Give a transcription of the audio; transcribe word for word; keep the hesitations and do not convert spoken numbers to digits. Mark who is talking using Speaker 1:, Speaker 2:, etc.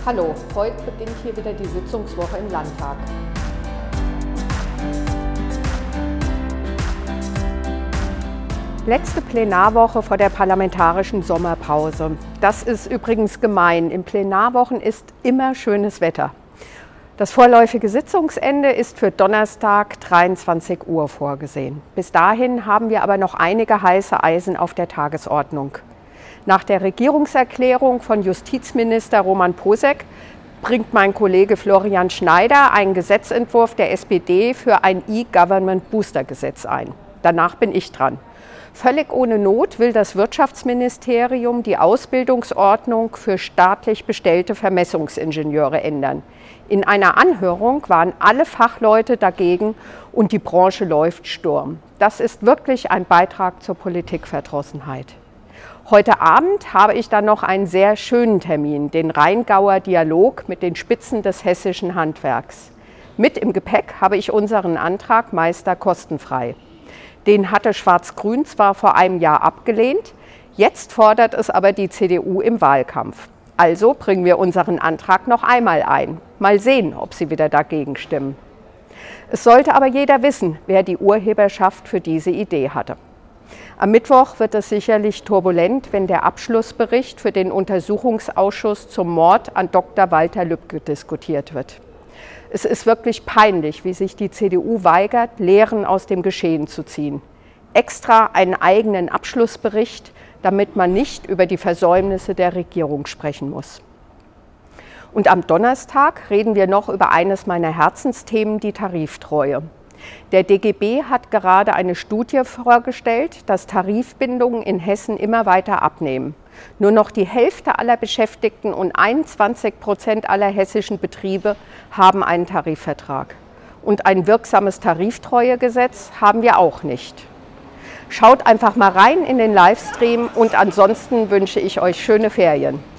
Speaker 1: Hallo, heute beginnt hier wieder die Sitzungswoche im Landtag. Letzte Plenarwoche vor der parlamentarischen Sommerpause. Das ist übrigens gemein. In Plenarwochen ist immer schönes Wetter. Das vorläufige Sitzungsende ist für Donnerstag dreiundzwanzig Uhr vorgesehen. Bis dahin haben wir aber noch einige heiße Eisen auf der Tagesordnung. Nach der Regierungserklärung von Justizminister Roman Posek bringt mein Kollege Florian Schneider einen Gesetzentwurf der S P D für ein E-Government-Booster-Gesetz ein. Danach bin ich dran. Völlig ohne Not will das Wirtschaftsministerium die Ausbildungsordnung für staatlich bestellte Vermessungsingenieure ändern. In einer Anhörung waren alle Fachleute dagegen und die Branche läuft Sturm. Das ist wirklich ein Beitrag zur Politikverdrossenheit. Heute Abend habe ich dann noch einen sehr schönen Termin, den Rheingauer Dialog mit den Spitzen des hessischen Handwerks. Mit im Gepäck habe ich unseren Antrag Meister kostenfrei. Den hatte Schwarz-Grün zwar vor einem Jahr abgelehnt, jetzt fordert es aber die C D U im Wahlkampf. Also bringen wir unseren Antrag noch einmal ein. Mal sehen, ob Sie wieder dagegen stimmen. Es sollte aber jeder wissen, wer die Urheberschaft für diese Idee hatte. Am Mittwoch wird es sicherlich turbulent, wenn der Abschlussbericht für den Untersuchungsausschuss zum Mord an Doktor Walter Lübcke diskutiert wird. Es ist wirklich peinlich, wie sich die C D U weigert, Lehren aus dem Geschehen zu ziehen. Extra einen eigenen Abschlussbericht, damit man nicht über die Versäumnisse der Regierung sprechen muss. Und am Donnerstag reden wir noch über eines meiner Herzensthemen, die Tariftreue. Der D G B hat gerade eine Studie vorgestellt, dass Tarifbindungen in Hessen immer weiter abnehmen. Nur noch die Hälfte aller Beschäftigten und einundzwanzig Prozent aller hessischen Betriebe haben einen Tarifvertrag. Und ein wirksames Tariftreuegesetz haben wir auch nicht. Schaut einfach mal rein in den Livestream und ansonsten wünsche ich euch schöne Ferien.